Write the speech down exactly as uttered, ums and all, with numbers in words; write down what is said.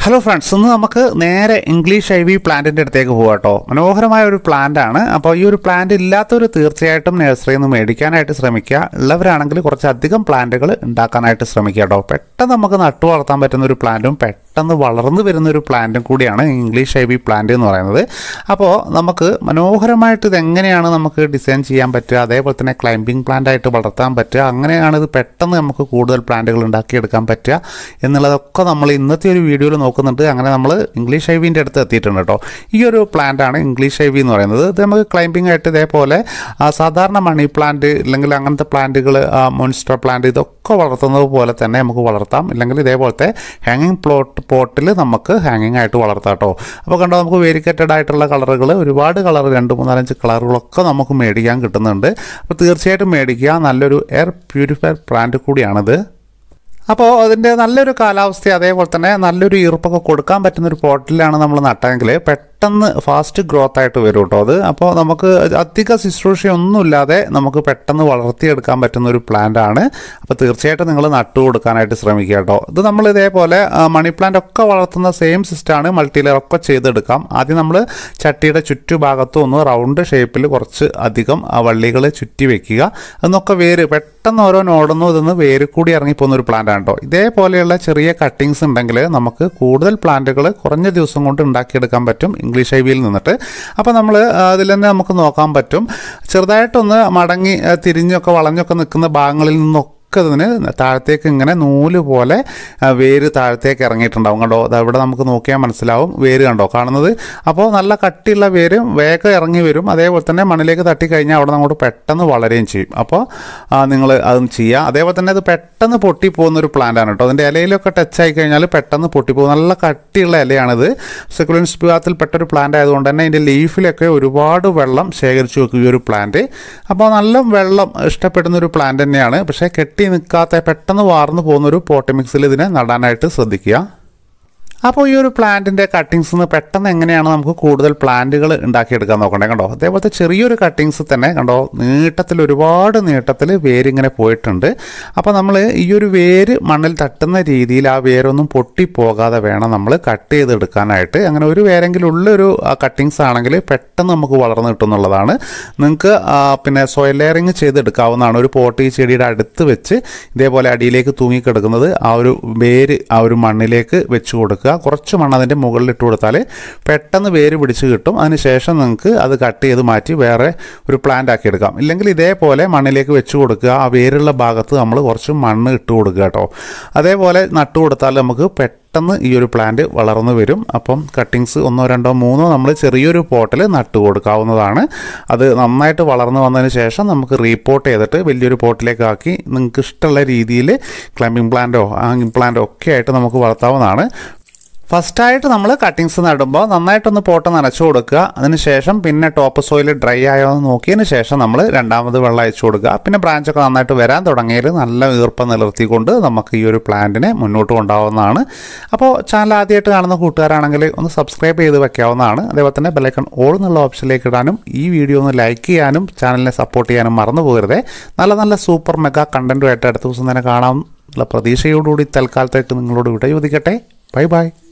Hello friends, ഇന്ന് നമുക്ക് നേരെ ഇംഗ്ലീഷ് ഐവി പ്ലാന്റിൻ്റെ അടുത്തേക്ക് പോകാം കേട്ടോ. മനോഹരമായ ഒരു പ്ലാന്റ് ആണ്. അപ്പോൾ ഈ ഒരു പ്ലാന്റ് ഇല്ലാത്തവർ തീർച്ചയായിട്ടും നഴ്സറിയിൽ നിന്ന് മേടിക്കാനായിട്ട് ശ്രമിക്കുക. ഉള്ളവരാണെങ്കിൽ കുറച്ചധികം പ്ലാന്റുകൾ ഉണ്ടാക്കാനായിട്ട് ശ്രമിക്കുക കേട്ടോ. പെട്ടെന്ന് നമുക്ക് നട്ടു വളർത്താൻ പറ്റുന്ന ഒരു പ്ലാന്റും പെട്ടെന്ന് വളർന്നു വരുന്ന ഒരു പ്ലാന്റും കൂടിയാണ് ഇംഗ്ലീഷ് ഐവി പ്ലാന്റ് എന്ന് പറയുന്നത്. അപ്പോൾ നമുക്ക് മനോഹരമായിട്ട് ഇതെങ്ങനെയാണ് നമുക്ക് ഡിസൈൻ ചെയ്യാൻ പറ്റുക, അതേപോലെ തന്നെ ക്ലൈംബിംഗ് പ്ലാന്റ് ആയിട്ട് വളർത്താൻ പറ്റുക, അങ്ങനെയാണ് ഇത് പെട്ടെന്ന് നമുക്ക് കൂടുതൽ പ്ലാന്റുകൾ ഉണ്ടാക്കിയെടുക്കാൻ പറ്റുക എന്നുള്ളതൊക്കെ നമ്മൾ ഇന്നത്തെ ഒരു വീഡിയോയിൽ നോക്കുന്നുണ്ട്. അങ്ങനെ നമ്മൾ ഇംഗ്ലീഷ് ഐവിൻ്റെ അടുത്ത് എത്തിയിട്ടുണ്ട് കേട്ടോ. ഈ ഒരു പ്ലാന്റ് ആണ് ഇംഗ്ലീഷ് ഐവി എന്ന് പറയുന്നത്. ഇത് നമുക്ക് ക്ലൈംബിംഗ് ആയിട്ട് ഇതേപോലെ സാധാരണ മണി പ്ലാന്റ് അല്ലെങ്കിൽ അങ്ങനത്തെ പ്ലാന്റുകൾ, മോൺസ്റ്റർ പ്ലാന്റ് ഇതൊക്കെ വളർത്തുന്നത് പോലെ തന്നെ നമുക്ക് വളർത്താം. ഇല്ലെങ്കിൽ ഇതേപോലത്തെ ഹാങ്ങിങ് പ്ലോട്ട് പോട്ടിൽ നമുക്ക് ഹാങ്ങിങ് ആയിട്ട് വളർത്താം കേട്ടോ. അപ്പോൾ കണ്ടോ, നമുക്ക് വേരിക്കേറ്റഡ് ആയിട്ടുള്ള കളറുകൾ, ഒരുപാട് കളർ, രണ്ട് മൂന്നാലഞ്ച് കളറുകളൊക്കെ നമുക്ക് മേടിക്കാൻ കിട്ടുന്നുണ്ട്. അപ്പോൾ തീർച്ചയായിട്ടും മേടിക്കുക. നല്ലൊരു എയർ പ്യൂരിഫയർ പ്ലാന്റ് കൂടിയാണിത്. അപ്പോൾ അതിൻ്റെ നല്ലൊരു കാലാവസ്ഥ, അതേപോലെ തന്നെ നല്ലൊരു ഈർപ്പൊക്കെ കൊടുക്കാൻ പറ്റുന്നൊരു പോട്ടിലാണ് നമ്മൾ നട്ടെങ്കിൽ പെട്ടെന്ന് ഫാസ്റ്റ് ഗ്രോത്ത് ആയിട്ട് വരും കേട്ടോ അത്. അപ്പോൾ നമുക്ക് അധിക ശുശ്രൂഷയൊന്നുമില്ലാതെ നമുക്ക് പെട്ടെന്ന് വളർത്തിയെടുക്കാൻ പറ്റുന്ന ഒരു പ്ലാന്റ് ആണ്. അപ്പോൾ തീർച്ചയായിട്ടും നിങ്ങൾ നട്ടു കൊടുക്കാനായിട്ട് ശ്രമിക്കുക കേട്ടോ. ഇത് നമ്മൾ ഇതേപോലെ മണി പ്ലാന്റ് ഒക്കെ വളർത്തുന്ന സെയിം സിസ്റ്റമാണ്, മൾട്ടി ലെയർ ഒക്കെ ചെയ്തെടുക്കാം. ആദ്യം നമ്മൾ ചട്ടിയുടെ ചുറ്റുഭാഗത്തും ഒന്ന് റൗണ്ട് ഷേപ്പിൽ കുറച്ച് അധികം വള്ളികൾ ചുറ്റി വെക്കുക. അതൊക്കെ വേര് പെട്ടെന്ന് ഓരോ നോടുന്നു ഇതൊന്ന് വേര് കൂടി ഇറങ്ങിപ്പോകുന്ന ഒരു പ്ലാന്റ് ആണ് കേട്ടോ. ഇതേപോലെയുള്ള ചെറിയ കട്ടിങ്സ് ഉണ്ടെങ്കിൽ നമുക്ക് കൂടുതൽ പ്ലാന്റുകൾ കുറഞ്ഞ ദിവസം കൊണ്ട് ഉണ്ടാക്കിയെടുക്കാൻ പറ്റും ഇംഗ്ലീഷ് ഐവിയിൽ നിന്നിട്ട്. അപ്പോൾ നമ്മൾ അതിൽ തന്നെ നമുക്ക് നോക്കാൻ പറ്റും, ചെറുതായിട്ടൊന്ന് മടങ്ങി തിരിഞ്ഞൊക്കെ വളഞ്ഞൊക്കെ നിൽക്കുന്ന ഭാഗങ്ങളിൽ നിന്നൊക്കെ അതിന് താഴത്തേക്ക് ഇങ്ങനെ നൂല് പോലെ വേര് താഴത്തേക്ക് ഇറങ്ങിയിട്ടുണ്ടാവും. കണ്ടോ, അതവിടെ നമുക്ക് നോക്കിയാൽ മനസ്സിലാവും വേര് കണ്ടോ കാണുന്നത്. അപ്പോൾ നല്ല കട്ടിയുള്ള വേര് വേഗം ഇറങ്ങി വരും. അതേപോലെ തന്നെ മണ്ണിലേക്ക് തട്ടിക്കഴിഞ്ഞാൽ അവിടെ അങ്ങോട്ട് പെട്ടെന്ന് വളരുകയും ചെയ്യും. അപ്പോൾ നിങ്ങൾ അതും ചെയ്യുക. അതേപോലെ തന്നെ അത് പെട്ടെന്ന് പൊട്ടിപ്പോകുന്ന ഒരു പ്ലാന്റ് ആണ് കേട്ടോ. അതിൻ്റെ ഇലയിലൊക്കെ ടച്ച് ആയി കഴിഞ്ഞാൽ പെട്ടെന്ന് പൊട്ടിപ്പോകും. നല്ല കട്ടിയുള്ള ഇലയാണിത്. സെക്കുലൻസ് വിഭാഗത്തിൽപ്പെട്ടൊരു പ്ലാന്റ് ആയതുകൊണ്ട് തന്നെ ഇതിൻ്റെ ലീഫിലൊക്കെ ഒരുപാട് വെള്ളം ശേഖരിച്ചു വെക്കും ഈ ഒരു പ്ലാന്റ്. അപ്പോൾ നല്ല വെള്ളം ഇഷ്ടപ്പെടുന്ന ഒരു പ്ലാന്റ് തന്നെയാണ്. പക്ഷേ കെട്ടി നിൽക്കാത്ത പെട്ടെന്ന് വാർന്നു പോകുന്നൊരു പോട്ട് മിക്സിൽ ഇതിനെ നടാനായിട്ട് ശ്രദ്ധിക്കുക. അപ്പോൾ ഈ ഒരു പ്ലാന്റിൻ്റെ കട്ടിങ്സ് നിന്ന് പെട്ടെന്ന് എങ്ങനെയാണ് നമുക്ക് കൂടുതൽ പ്ലാന്റുകൾ ഉണ്ടാക്കിയെടുക്കാൻ നോക്കണ്ടേ. കണ്ടോ, അതേപോലത്തെ ചെറിയൊരു കട്ടിങ്സ് തന്നെ കണ്ടോ നീട്ടത്തിൽ, ഒരുപാട് നീട്ടത്തിൽ വേരിങ്ങനെ പോയിട്ടുണ്ട്. അപ്പോൾ നമ്മൾ ഈ ഒരു വേര് മണ്ണിൽ തട്ടുന്ന രീതിയിൽ ആ വേരൊന്നും പൊട്ടിപ്പോകാതെ വേണം നമ്മൾ കട്ട് ചെയ്തെടുക്കാനായിട്ട്. അങ്ങനെ ഒരു വേരെങ്കിലും ഉള്ളൊരു കട്ടിങ്സ് ആണെങ്കിൽ പെട്ടെന്ന് നമുക്ക് വളർന്നു കിട്ടുന്നുള്ളതാണ്. നിങ്ങൾക്ക് പിന്നെ സോയിൽ ലെയറിങ് ചെയ്തെടുക്കാവുന്നതാണ്. ഒരു പോട്ട് ഈ ചെടിയുടെ അടുത്ത് വെച്ച് ഇതേപോലെ അടിയിലേക്ക് തൂങ്ങിക്കിടക്കുന്നത് ആ ഒരു വേര് ആ ഒരു മണ്ണിലേക്ക് വെച്ച് കൊടുക്കുക. കുറച്ച് മണ്ണ് അതിൻ്റെ മുകളിൽ ഇട്ട് കൊടുത്താൽ പെട്ടെന്ന് വേര് പിടിച്ച് കിട്ടും. അതിനുശേഷം നിങ്ങൾക്ക് അത് കട്ട് ചെയ്ത് മാറ്റി വേറെ ഒരു പ്ലാന്റ് ആക്കി എടുക്കാം. ഇല്ലെങ്കിൽ ഇതേപോലെ മണ്ണിലേക്ക് വെച്ച് കൊടുക്കുക. ആ വേരുള്ള ഭാഗത്ത് നമ്മൾ കുറച്ച് മണ്ണ് ഇട്ട് കൊടുക്കുക കേട്ടോ. അതേപോലെ നട്ടു കൊടുത്താൽ നമുക്ക് പെട്ടെന്ന് ഈ ഒരു പ്ലാന്റ് വളർന്നു വരും. അപ്പം കട്ടിങ്സ് ഒന്നോ രണ്ടോ മൂന്നോ നമ്മൾ ചെറിയൊരു പോട്ടിൽ നട്ടു കൊടുക്കാവുന്നതാണ്. അത് നന്നായിട്ട് വളർന്നു വന്നതിന് ശേഷം നമുക്ക് റീപോർട്ട് ചെയ്തിട്ട് വലിയൊരു പോട്ടിലേക്ക് ആക്കി നിങ്ങൾക്ക് ഇഷ്ടമുള്ള രീതിയിൽ ക്ലൈംബിംഗ് പ്ലാന്റോ ഹാങ്ങിങ് പ്ലാന്റോ ഒക്കെ ആയിട്ട് നമുക്ക് വളർത്താവുന്നതാണ്. ഫസ്റ്റായിട്ട് നമ്മൾ കട്ടിങ്സ് നടുമ്പോൾ നന്നായിട്ടൊന്ന് പോട്ട് നനച്ചു കൊടുക്കുക. അതിനുശേഷം പിന്നെ ടോപ്പ് സോയിൽ ഡ്രൈ ആയോ എന്ന് നോക്കിയതിന് ശേഷം നമ്മൾ രണ്ടാമത് വെള്ളം അയച്ചു കൊടുക്കുക. പിന്നെ ബ്രാഞ്ചൊക്കെ നന്നായിട്ട് വരാൻ തുടങ്ങിയാൽ നല്ല ഈർപ്പം നിലർത്തിക്കൊണ്ട് നമുക്ക് ഈ ഒരു പ്ലാന്റിനെ മുന്നോട്ട് കൊണ്ടുപോകാവുന്നതാണ്. അപ്പോൾ ചാനൽ ആദ്യമായിട്ട് കാണുന്ന കൂട്ടുകാരാണെങ്കിൽ ഒന്ന് സബ്സ്ക്രൈബ് ചെയ്ത് വെക്കാവുന്നതാണ്. അതേപോലെ തന്നെ ബെല്ലൈക്കൺ ഓൾ എന്നുള്ള ഓപ്ഷനിലേക്ക് ഇടാനും ഈ വീഡിയോ ഒന്ന് ലൈക്ക് ചെയ്യാനും ചാനലിനെ സപ്പോർട്ട് ചെയ്യാനും മറന്നു പോകരുതേ. നല്ല നല്ല സൂപ്പർ മെഗാ കണ്ടൻറ്റുമായിട്ട് അടുത്ത ദിവസം തന്നെ കാണാമെന്നുള്ള പ്രതീക്ഷയോടുകൂടി തൽക്കാലത്തേക്ക് നിങ്ങളോട് വിട ചോദിക്കട്ടെ. Bye by.